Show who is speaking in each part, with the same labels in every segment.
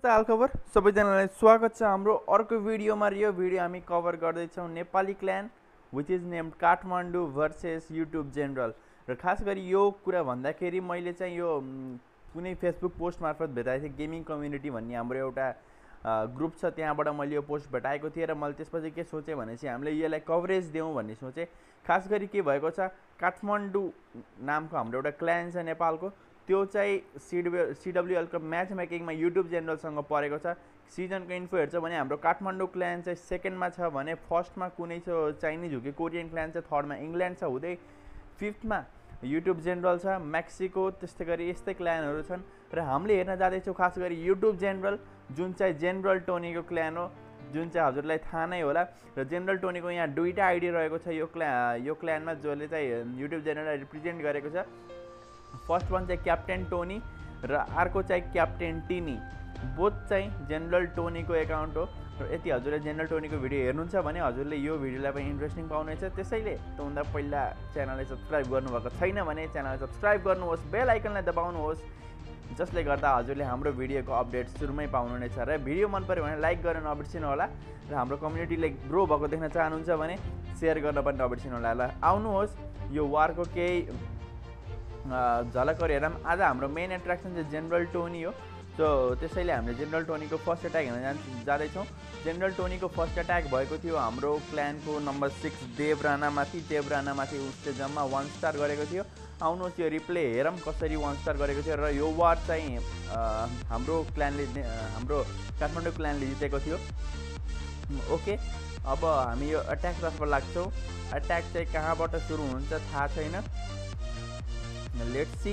Speaker 1: नमस्ते हालखबर सबैजनालाई स्वागत छ हाम्रो अर्को भिडियोमा। यो भिडियो हामी कभर गर्दैछौँ Nepali clan which is named Kathmandu versus YouTube general. र खास गरी यो कुरा भन्दाखेरि मैले चाहिँ यो कुनै फेसबुक पोस्ट मार्फत भेटाएको थिएँ। गेमिङ कम्युनिटी भन्ने हाम्रो एउटा ग्रुप छ, त्यहाँबाट मैले यो पोस्ट भेटाएको थिएँ र मैले त्यसपछि के सोचेँ भनेपछि हामीले यसलाई कभरेज दिउँ भन्ने सोचेँ। खास गरी के भएको छ, काठमाडौँ नामको हाम्रो एउटा क्ल्यान छ नेपालको, त्यो चाहिँ CWL को म्याच मेकिङमा युट्युब जेनरलसँग परेको छ। सिजनको इन्फो हेर्छ भने हाम्रो काठमाडौँ क्ल्यान चाहिँ सेकेन्डमा छ भने फर्स्टमा कुनै छ चाइनिज हो कि कोरियन क्ल्यान छ, थर्डमा इङ्ल्यान्ड छ, हुँदै फिफ्थमा युट्युब जेनरल छ, मेक्सिको, त्यस्तै गरी यस्तै क्ल्यानहरू छन्। र हामीले हेर्न जाँदैछौँ खास गरी युट्युब जेनरल, जुन चाहिँ जेनरल टोनीको क्ल्यान हो, जुन चाहिँ हजुरलाई थाहा नै होला। र जेनरल टोनीको यहाँ दुईवटा आइडी रहेको छ यो क्ल्यानमा, जसले चाहिँ युट्युब जेनरललाई रिप्रेजेन्ट गरेको छ। फर्स्ट वान चाहिँ क्याप्टेन टोनी र अर्को चाहिँ क्याप्टेन टिनी, बोथ चाहिँ जेनरल टोनीको एकाउन्ट हो। र यदि हजुरले जेनरल टोनीको भिडियो हेर्नुहुन्छ भने हजुरले यो भिडियोलाई पनि इन्ट्रेस्टिङ पाउनेछ। त्यसैले त्योभन्दा पहिला च्यानललाई सब्सक्राइब गर्नुभएको छैन भने च्यानललाई सब्सक्राइब गर्नुहोस्, बेल आइकनलाई दबाउनुहोस्, जसले गर्दा हजुरले हाम्रो भिडियोको अपडेट सुरुमै पाउनुहुनेछ। र भिडियो मन पऱ्यो भने लाइक गर्न नबिर्सिनु होला। र हाम्रो कम्युनिटीले ग्रो भएको देख्न चाहनुहुन्छ भने सेयर गर्न पनि नबिर्सिनु होला। ल आउनुहोस् यो वारको केही झलकहरू हेरौँ। आज हाम्रो मेन एट्र्याक्सन चाहिँ जेनरल टोनी हो। सो त्यसैले हामीले जेनरल टोनीको फर्स्ट अट्याक हेर्न जाँदैछौँ। जेनरल टोनीको फर्स्ट अट्याक भएको थियो हाम्रो क्ल्यानको नम्बर 6 देव राणामाथि उसले जम्मा 1 स्टार गरेको थियो। आउनुहोस् यो रिप्ले हेरौँ कसरी 1 स्टार गरेको थियो। र यो वार चाहिँ हाम्रो काठमाडौँ क्ल्यानले जितेको थियो। ओके, अब हामी यो अट्याकतर्फ लाग्छौँ। अट्याक चाहिँ कहाँबाट सुरु हुन्छ थाहा छैन, लेट्स सी।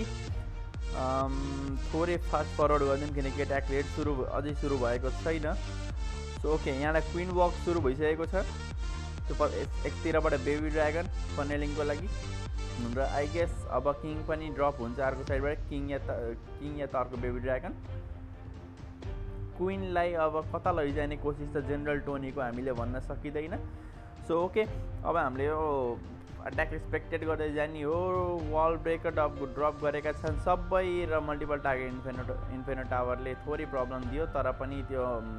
Speaker 1: थोरै फास्ट फरवर्ड गरिदिउँ किनकि अट्याक रेट अझै सुरु भएको छैन। सो ओके, यहाँलाई क्विन वक सुरु भइसकेको छ। त्यो एकतिरबाट बेबी ड्रागन फनेलिङको लागि, र आई गेस अब किङ पनि ड्रप हुन्छ अर्को साइडबाट, किङ या त अर्को बेबी ड्रागन। क्विनलाई अब कता लैजाने कोसिस त जेनरल टोनीको हामीले भन्न सकिँदैन। सो ओके, अब हामीले यो अट्याक एक्सपेक्टेड गर्दै जाने हो। वाल ब्रेकर ड्रप गरेका छन् सबै, र मल्टिपल टार्गेट इन्फेनो टावरले थोरै प्रब्लम दियो, तर पनि त्यो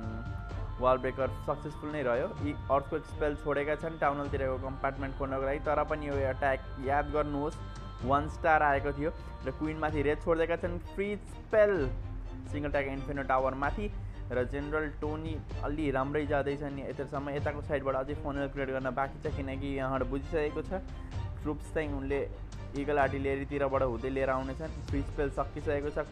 Speaker 1: वाल ब्रेकर सक्सेसफुल नै रह्यो। अर्थको स्पेल छोडेका छन् टाउन हलतिरको कम्पार्टमेन्ट खोल्नको लागि, तर पनि यो अट्याक याद गर्नुहोस् 1 स्टार आएको थियो। र क्विनमाथि रेड छोडिदिएका छन्, free spell single tag inferno tower. र जेनरल टोनी अलि राम्रै जाँदैछ नि यतासम्म। यताको साइडबाट अझै फोनल क्रिएट गर्न बाँकी छ किनकि यहाँबाट बुझिसकेको छ ट्रुप्स चाहिँ उनले इगल आर्टिलेरीतिरबाट हुँदै लिएर आउनेछन्। फ्री स्पेल सकिसकेको छ।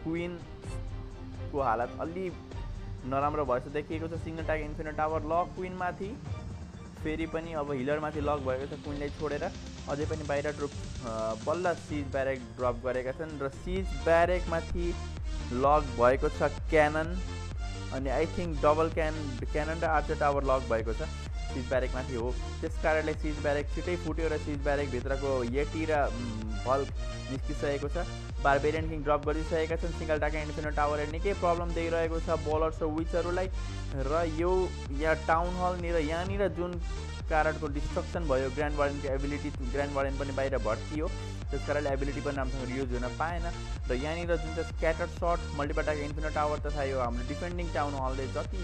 Speaker 1: क्विनको हालत अलि नराम्रो भएछ देखिएको छ। Single tag inferno tower lock क्विनमाथि, फेरि पनि अब हिलरमाथि लक भएको छ क्विनलाई छोडेर। अझै पनि बाहिर ट्रुप बल्ल सिज ब्यारेक ड्रप गरेका छन्, र सिज ब्यारेकमाथि लक भएको छ क्यानन, अनि आई थिङ्क डबल क्यानन र आर्चर टावर लक भएको छ सिज ब्यारेकमाथि हो। त्यस कारणले सिज ब्यारेक छिटै फुट्यो र सिज ब्यारेकभित्रको येटी र भल्क निस्किसकेको छ। बारबेरियन किङ ड्रप गरिसकेका छन्। सिङ्गल टाका इन्फिनो टावरले निकै प्रब्लम दिइरहेको छ बलर्स र विचहरूलाई। र यो यहाँ टाउन हलनिर यहाँनिर जुन कारणको डिस्ट्रक्सन भयो, ग्रान्ड वार्डनको एबिलिटी, ग्रान्ड वार्डन पनि बाहिर भर्कियो, त्यस कारणले एबिलिटी पनि राम्रोसँग युज हुन पाएन। र यहाँनिर जुन चाहिँ scatter shot multiple target inferno tower तथा यो हाम्रो डिफेन्डिङ टाउन हलले जति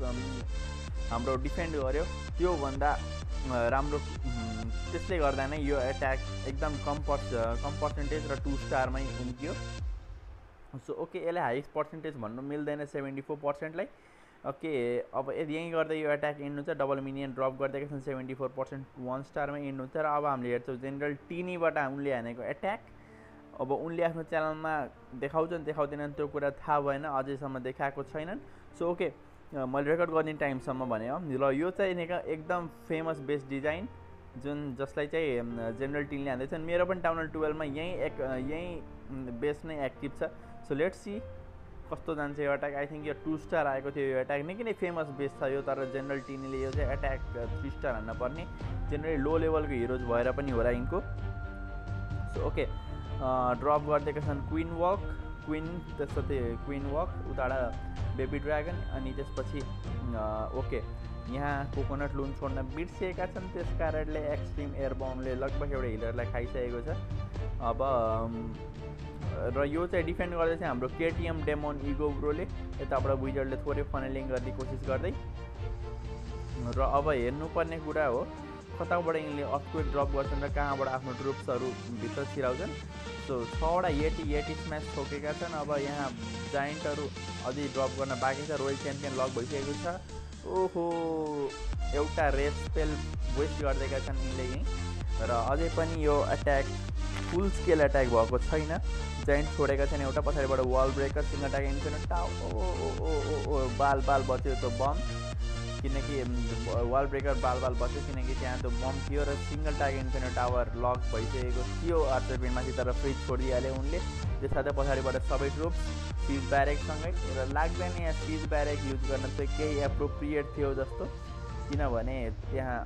Speaker 1: हाम्रो डिफेन्ड गर्यो त्योभन्दा राम्रो, त्यसले गर्दा नै यो अट्याक एकदम कम पर्सेन्टेज र 2 स्टारमै उम्कियो। सो ओके, यसलाई हाइएस्ट पर्सेन्टेज भन्नु मिल्दैन 74%लाई। ओके, अब यहीँ गर्दा यो अट्याक इन्ड हुन्छ। डबल मिनियन ड्रप गरिदिएका छन् 74%, 1 स्टारमै इन्ड हुन्छ। र अब हामीले हेर्छौँ जेनरल टिनीबाट उनले हानेको अट्याक। अब उनले आफ्नो च्यानलमा देखाउँदैनन् त्यो कुरा थाहा भएन, अझैसम्म देखाएको छैनन्। सो ओके, मैले रेकर्ड गर्ने टाइमसम्म भने हो। र यो चाहिँ एकदम फेमस बेस्ट डिजाइन जसलाई चाहिँ जेनरल टिनले हान्दैछन्। मेरो पनि टाउन हल 12मा यहीँ बेस्ट नै एक्टिभ छ। सो लेट्स सी कस्तो जान्छ यो अट्याक। आई थिङ्क यो 2 स्टार आएको थियो यो अट्याक, निकै नै फेमस बेस छ यो, तर जेनरल टिनीले यो चाहिँ अट्याक 3 स्टार हान्न पर्ने, जेनरली लो लेभलको हिरोज भएर पनि होला यिनको। सो ओके, ड्रप गरिदिएका छन् क्विन त्यसपछि क्विन वक, उताबाट बेबी ड्रागन, अनि त्यसपछि ओके यहाँ कोकोनट लुन छोड्न बिर्सिएका छन्, त्यस कारणले एक्सट्रिम एयर बमले लगभग एउटा हिलरलाई खाइसकेको छ। अब र यो चाहिँ डिफेन्ड गर्दै चाहिँ हाम्रो केटिएम डेमोन इगो ब्रोले यताबाट विजर्डले थोरै फनेलिङ गर्ने कोसिस गर्दै र अब हेर्नुपर्ने कुरा हो कताबाट यिनले अर्थक्वेक ड्रप गर्छन् र कहाँबाट आफ्नो ट्रुप्सहरू भित्र छिराउँछन्। सो 6वटा येटी स्म्याच ठोकेका छन्। अब यहाँ जाइन्टहरू अझै ड्रप गर्न बाँकी छ। रोयल च्याम्पियन लक भइसकेको छ। ओहो एउटा रेड स्पेल वेस्ट गरिदिएका छन् यिनले यहीँ र अझै पनि यो अट्याक फुल स्केल अट्याक भएको छैन। जाइन्ट छोडेका छन् एउटा पछाडिबाट wall breaker single attack infinite tower बाल बच्यो त्यो बम किनकि वाल ब्रेकर बाल बच्यो किनकि त्यहाँ त्यो बम थियो र single attack infinite tower lock भइसकेको थियो आर्चर पिनमाथि तर फ्रिज छोडिदिइहाल्यो उनले। त्यस साथै पछाडिबाट सबै ट्रुप्स सिज ब्यारेकसँगै र लाग्दैन यहाँ सिज ब्यारेक युज गर्न चाहिँ केही एप्रोप्रिएट थियो जस्तो किनभने त्यहाँ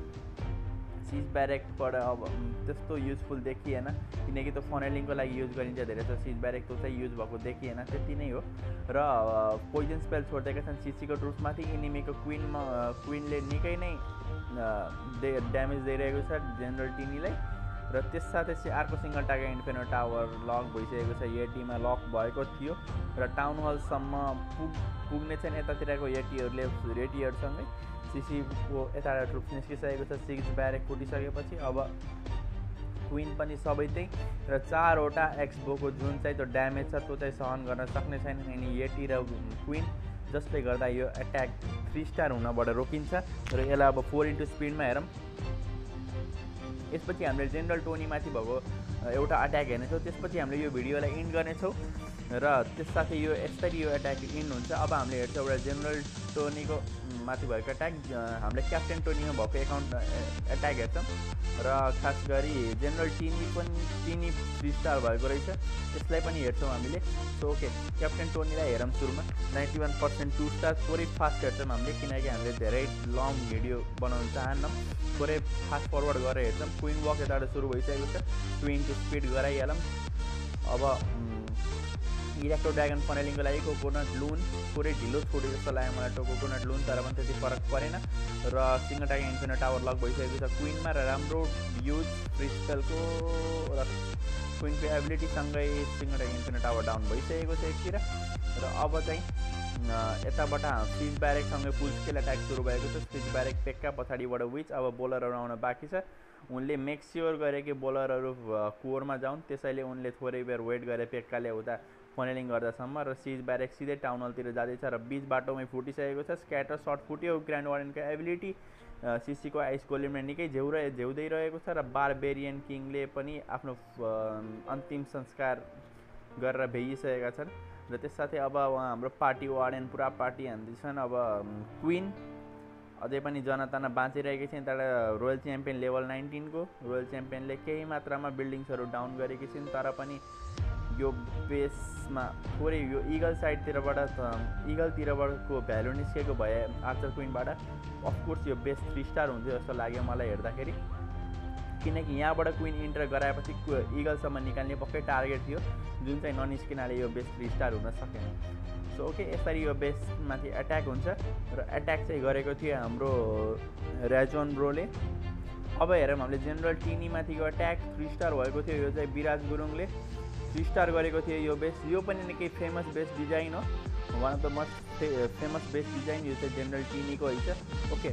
Speaker 1: सिज ब्यारेकबाट अब त्यस्तो युजफुल देखिएन किनकि त्यो फनेलिङको लागि युज गरिन्छ धेरै जस्तो सिज ब्यारेक त्यो चाहिँ युज भएको देखिएन त्यति नै हो। र पोइजन स्पेल छोडिदिएका छन् सिसीको ट्रुप्समाथि। इनिमीको क्विनले निकै नै ड्यामेज दिइरहेको छ जेनरल टिनीलाई र त्यस साथै अर्को single attack infinite tower lock भइसकेको छ। येटीमा लक भएको थियो र टाउन हलसम्म पुग्ने चाहिँ यतातिरको रेटियरसँगै सिसीको यताबाट ट्रुप्स निस्किसकेको छ। 6 ब्यारेक फुटिसकेपछि अब क्विन पनि सबै त्यही र 4वटा एक्सबोको जुन चाहिँ त्यो ड्यामेज छ त्यो चाहिँ सहन गर्न सक्ने छैन अनि येटी र क्विन जसले गर्दा यो अट्याक 3 स्टार हुनबाट रोकिन्छ र यसलाई अब 4 स्पिडमा हेरौँ। यसपछि हामीले जेनरल टोनीमाथि भएको एउटा अट्याक हेर्नेछौँ। त्यसपछि हामीले यो भिडियोलाई इन्ड गर्नेछौँ र त्यस साथै यो यसरी यो अट्याक इन्ड हुन्छ। अब हामीले हेर्छौँ एउटा जेनरल टोनीको माथि भएको अट्याक हामीले क्याप्टेन टोनीमा भएको अट्याक हेर्छौँ र खास गरी जेनरल टिनी 3 स्टार भएको रहेछ यसलाई पनि हेर्छौँ हामीले। सो ओके क्याप्टेन टोनीलाई हेरौँ सुरुमा 91% 2 स्टार थोरै फास्ट हेर्छौँ हामीले किनकि हामीले धेरै लङ भिडियो बनाउन चाहन्नौँ थोरै फास्ट फरवर्ड गरेर हेर्छौँ। क्विन वक यताबाट सुरु भइसकेको छ 20 स्पिड गराइहालौँ। अब इलेक्ट्रो ड्रागन फनेलिङको लागि कोकोनट लुन थोरै ढिलो छोड्यो जस्तो लाग्यो मलाई त्यो कोकोनट लुन तर पनि त्यति फरक परेन र single attack infinite tower lock भइसकेको छ। क्विनमा र राम्रो युज फ्रिस्पेलको र क्विनको एबिलिटीसँगै single attack infinite tower down भइसकेको छ एकतिर र अब चाहिँ यताबाट सिज ब्यारेकसँगै फुल स्केल अट्याक सुरु भएको छ। सिज ब्यारेक पेक्का पछाडिबाट विच अब बोलरहरू आउन बाँकी छ। उनले मेक स्योर गरे कि बोलरहरू कोरमा जाउन् त्यसैले उनले थोरै बेर वेट गरे पेक्काले उता फनेलिङ गर्दासम्म र सिज ब्यारेक सिधै टाउन हलतिर जाँदैछ र बिच बाटोमै फुटिसकेको छ। स्क्याटर सर्ट फुट्यो। ग्रान्ड वार्डनको एबिलिटी सिसीको आइस गोलेमले निकै झेउदै रहेको छ र बारबेरियन किङले पनि आफ्नो अन्तिम संस्कार गरेर भ्याइसकेका छन् र त्यस साथै अब हाम्रो पार्टी वार्डन पुरा पार्टी हान्दैछन्। अब क्विन अझै पनि जनताना बाँचिरहेकी छिन्। त्यहाँबाट रोयल च्याम्पियन लेभल 19 को रोयल च्याम्पियनले केही मात्रामा बिल्डिङ्सहरू डाउन गरेकी छिन् तर पनि यो बेसमा थोरै यो इगल इगलतिरबाटको भ्यालु निस्केको भए आर्चर क्विनबाट अफकोर्स यो बेस 3 स्टार हुन्थ्यो जस्तो लाग्यो मलाई हेर्दाखेरि किनकि यहाँबाट क्विन इन्टर गराएपछि इगलसम्म निकाल्ने पक्कै टार्गेट थियो जुन चाहिँ ननिस्किनाले यो बेस 3 स्टार हुन सकेन। सो ओके यसरी यो बेसमाथि अट्याक हुन्छ र अट्याक चाहिँ गरेको थियो हाम्रो ऱ्याजोन ब्रोले। अब हेरौँ हामीले जेनरल टिनीमाथिको अट्याक 3 स्टार भएको थियो। यो चाहिँ विराज गुरुङले 3 स्टार गरेको थियो यो बेस। यो पनि निकै फेमस बेस डिजाइन हो one of the most famous base design यो चाहिँ जेनरल टिनीको रहेछ। ओके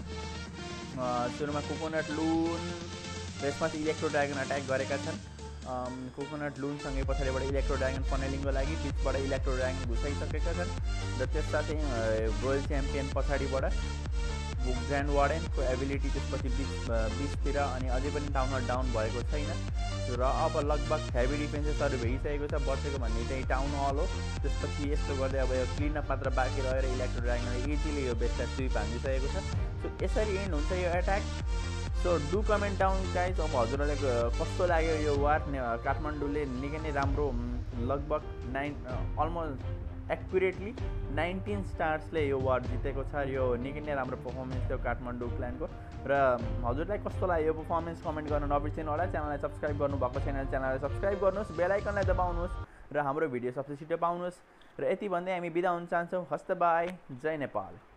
Speaker 1: सुरुमा कोकोनट लुन यसमाथि इलेक्ट्रो ड्रागन अट्याक गरेका छन्। कोकोनट लुनसँगै पछाडिबाट इलेक्ट्रो ड्रागन फनेलिङको लागि बिचबाट इलेक्ट्रो ड्रागन घुसाइसकेका छन् र त्यस साथै रोयल च्याम्पियन पछाडिबाट ग्रान्ड वार्डनको एबिलिटी त्यसपछि बिचतिर अनि अझै पनि डाउन भएको छैन र अब लगभग हेभी डिफेन्सेसहरू भइसकेको छ। बचेको भन्ने चाहिँ टाउन हल हो। त्यसपछि यस्तो गर्दै अब यो क्लिनअप मात्र बाँकी रहेर इलेक्ट्रो ड्रागनले इजिली यो बेसलाई स्विप हानिसकेको छ। सो यसरी एन्ड हुन्छ यो attack. So do comment down guys अब हजुरहरूले कस्तो लाग्यो यो वार। काठमाडौँले निकै नै राम्रो लगभग अलमोस्ट एक्युरेटली 19 स्टार्सले यो वार जितेको छ। यो निकै नै राम्रो पर्फर्मेन्स थियो काठमाडौँ क्ल्यानको र हजुरलाई कस्तो लाग्यो यो पर्फर्मेन्स कमेन्ट गर्न नबिर्सिनु होला। च्यानललाई सब्सक्राइब गर्नुभएको छैन च्यानललाई सब्सक्राइब गर्नुहोस् बेल आइकनलाई दबाउनुहोस् र हाम्रो भिडियो सबसे छिटो पाउनुहोस् र यति भन्दै हामी बिदा हुन चाहन्छौँ। हस्त बाई जय नेपाल।